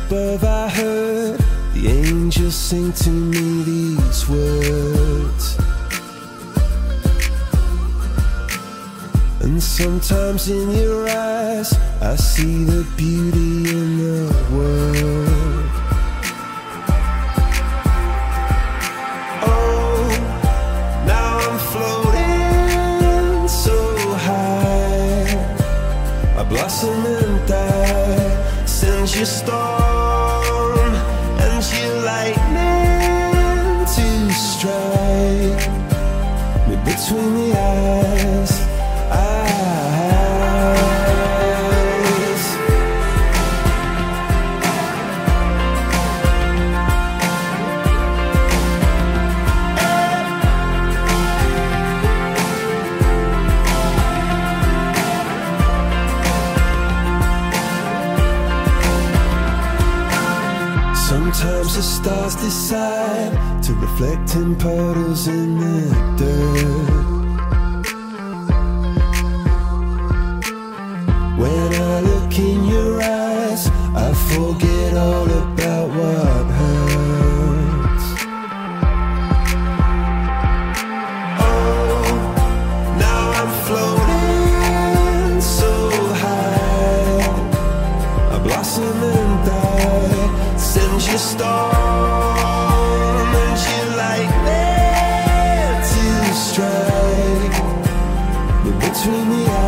above I heard the angels sing to me these words. And sometimes in your eyes I see the beauty in the world. Oh, now I'm floating so high, I blossom and die. Send your storm and your lightning to strike me between the eyes. Sometimes the stars decide to reflect in puddles in the dirt. When I look in your eyes, I forget all about what hurts. Oh, now I'm floating so high, I blossom and die. Send your storm and your lightning to strike me between the eyes.